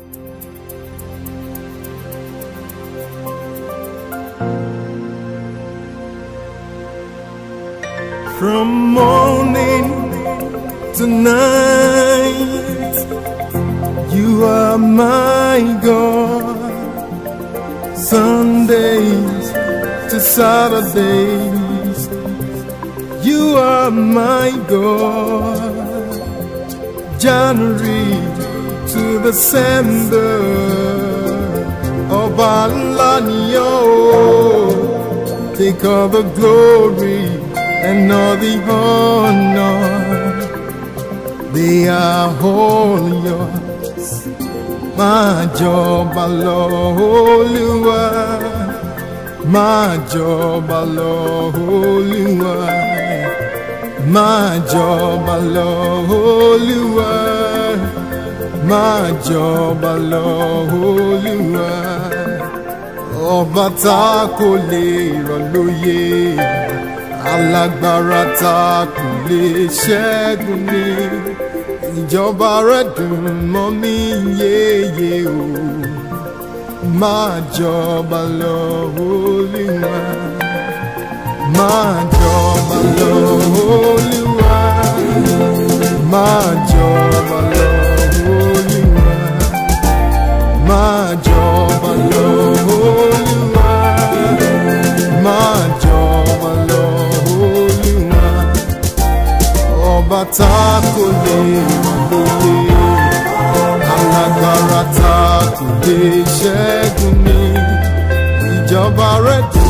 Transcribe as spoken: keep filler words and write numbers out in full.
From morning to night, you are my God. Sundays to Saturdays, you are my God. January to December, Obalanyo, take all the glory and all the honor, they are all yours. My job Oluwa, my job Oluwa, my job Oluwa, my job Oluwa. Ọba tá kò lè rọ̀ lóyè, alágbára tá kò lè ṣẹ́gun ni, ìjọba rẹ̀ dùn mọ́ mi yéye o. Máa jọba lọ Olúwa, máa jọba lọ Olúwa, máa jọba lọ Olúwa, máa jọba lọ Olúwa, máa jọba lọ Olúwa. Ọba tá kò lè rọ̀ lóyè, alágbára tá kò lè ṣẹ́gun ni, ìjọba rẹ̀ dùn